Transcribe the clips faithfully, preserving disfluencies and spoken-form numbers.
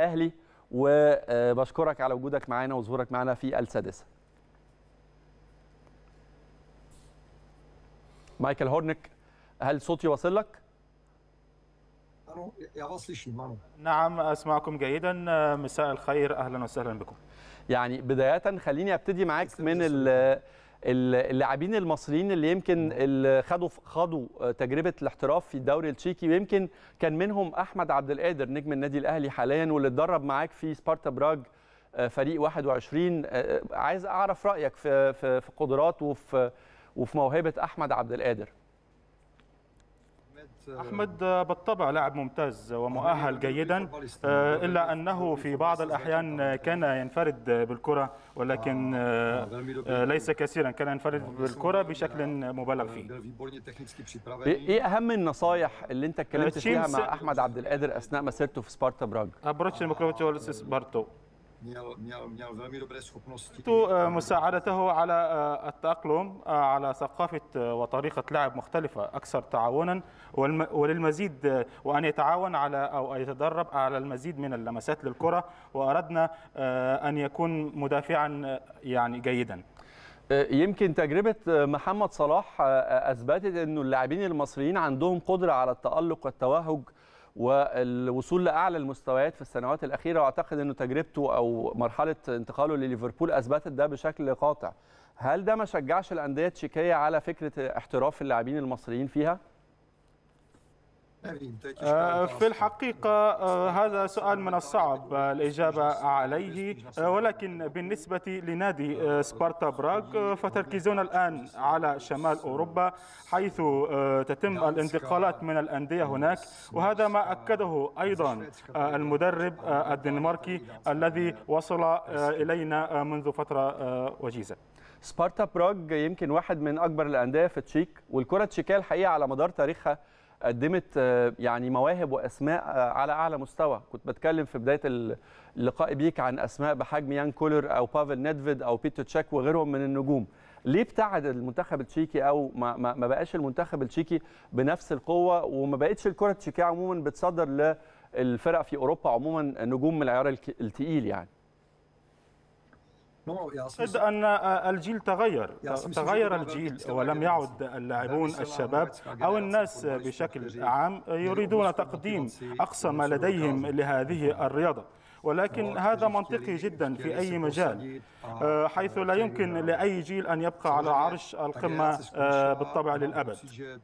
الاهلي، وبشكرك على وجودك معانا وظهورك معانا في السادسه. مايكل هورنيك، هل صوتي واصل لك؟ نعم أسمعكم جيدا. مساء الخير، أهلا وسهلا بكم. يعني بداية خليني أبتدي معاك من اللاعبين المصريين اللي يمكن اللي خدوا خدوا تجربة الاحتراف في الدوري التشيكي، ويمكن كان منهم أحمد عبد القادر نجم النادي الأهلي حاليا، واللي اتدرب معاك في سبارتا براغ فريق واحد وعشرين. عايز أعرف رأيك في في قدرات وفي وفي موهبة أحمد عبد القادر. أحمد بالطبع لاعب ممتاز ومؤهل جيدا، إلا أنه في بعض الأحيان كان ينفرد بالكرة، ولكن ليس كثيرا، كان ينفرد بالكرة بشكل مبالغ فيه. إيه أهم النصايح اللي أنت اتكلمت فيها مع أحمد عبد القادر أثناء مسيرته في سبارتا براغ؟ مساعدته على التأقلم على ثقافة وطريقة لعب مختلفة أكثر تعاونا، وللمزيد وأن يتعاون على أو يتدرب على المزيد من اللمسات للكرة، وأردنا أن يكون مدافعا يعني جيدا. يمكن تجربة محمد صلاح أثبتت أنه اللاعبين المصريين عندهم قدرة على التألق والتوهج والوصول لاعلى المستويات في السنوات الاخيره، واعتقد انه تجربته او مرحله انتقاله لليفربول اثبتت ده بشكل قاطع. هل ده ما شجعش الانديه التشيكيه على فكره احتراف اللاعبين المصريين فيها؟ في الحقيقة هذا سؤال من الصعب الإجابة عليه، ولكن بالنسبة لنادي سبارتا براغ فتركيزنا الآن على شمال أوروبا، حيث تتم الانتقالات من الأندية هناك، وهذا ما أكده أيضا المدرب الدنماركي الذي وصل إلينا منذ فترة وجيزة. سبارتا براغ يمكن واحد من أكبر الأندية في التشيك، والكرة التشيكية الحقيقة على مدار تاريخها قدمت يعني مواهب واسماء على اعلى مستوى. كنت بتكلم في بدايه اللقاء بيك عن اسماء بحجم يان كولر او بافل نيدفيد او بيتر تشيك وغيرهم من النجوم. ليه ابتعد المنتخب التشيكي او ما, ما بقاش المنتخب التشيكي بنفس القوه، وما بقتش الكره التشيكيه عموما بتصدر للفرق في اوروبا عموما نجوم من العيار الثقيل؟ يعني أعتقد أن الجيل تغير تغير الجيل، ولم يعد اللاعبون الشباب أو الناس بشكل عام يريدون تقديم أقصى ما لديهم لهذه الرياضة، ولكن هذا منطقي جدا في أي مجال، حيث لا يمكن لأي جيل أن يبقى على عرش القمة بالطبع للأبد.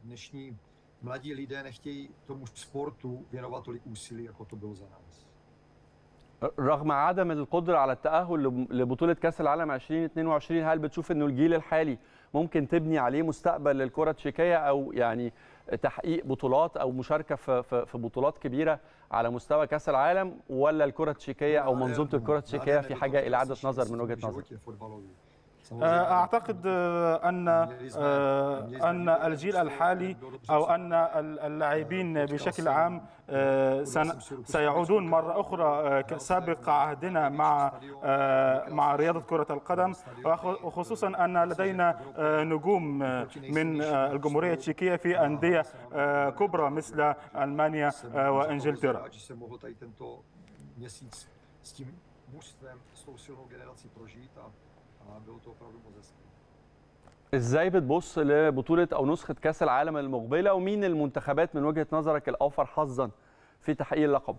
رغم عدم القدرة على التأهل لبطولة كأس العالم ألفين واثنين وعشرين، هل بتشوف أنه الجيل الحالي ممكن تبني عليه مستقبل للكرة التشيكية، أو يعني تحقيق بطولات أو مشاركة في بطولات كبيرة على مستوى كأس العالم، ولا الكرة التشيكية أو منظومة الكرة التشيكية في حاجة إلى إعادة نظر من وجهة نظرك؟ أعتقد أن أن الجيل الحالي أو أن اللاعبين بشكل عام سيعودون مرة أخرى كسابق عهدنا مع مع رياضة كرة القدم، وخصوصا أن لدينا نجوم من الجمهورية التشيكية في أندية كبرى مثل ألمانيا وإنجلترا. ازاي بتبص لبطولة او نسخة كأس العالم المقبلة، ومين المنتخبات من وجهة نظرك الاوفر حظا في تحقيق اللقب؟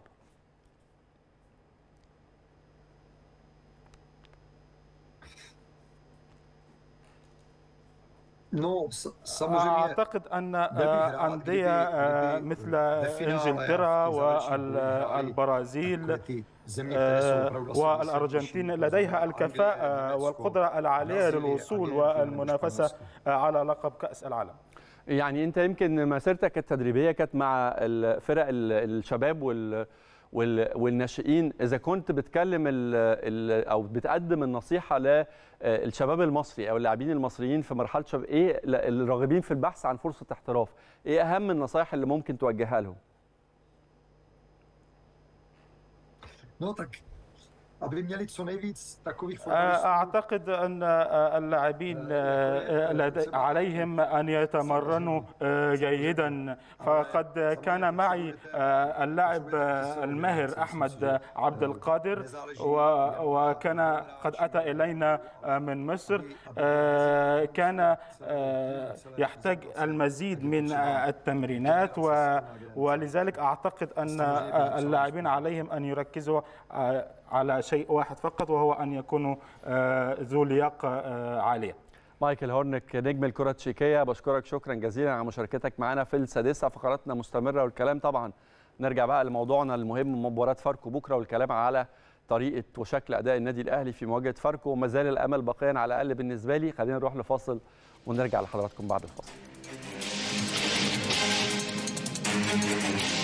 أعتقد أن أندية مثل إنجلترا والبرازيل والأرجنتين لديها الكفاءة والقدرة العالية للوصول والمنافسة على لقب كأس العالم. يعني أنت يمكن مسيرتك التدريبية كانت مع الفرق الشباب وال والناشئين، إذا كنت بتكلم ال ال أو بتقدم النصيحة للشباب المصري أو اللاعبين المصريين في مرحلة شباب، إيه الراغبين في البحث عن فرصة احتراف، إيه أهم النصائح اللي ممكن توجهها لهم؟ أعتقد أن اللاعبين عليهم أن يتمرنوا جيدا، فقد كان معي اللاعب الماهر أحمد عبد القادر وكان قد أتى إلينا من مصر. كان يحتاج المزيد من التمرينات، ولذلك أعتقد أن اللاعبين عليهم أن يركزوا على شيء واحد فقط، وهو أن يكونوا ذو لياقة عالية. مايكل هورنيك نجم الكرة التشيكية، بشكرك شكرا جزيلا على مشاركتك معنا في السادسة. فقراتنا مستمرة والكلام طبعا نرجع بقى لموضوعنا المهم، مباراة فاركو بكرة والكلام على طريقة وشكل أداء النادي الأهلي في مواجهة فاركو، وما زال الأمل باقيا على الأقل بالنسبة لي. خلينا نروح لفاصل ونرجع لحضراتكم بعد الفاصل.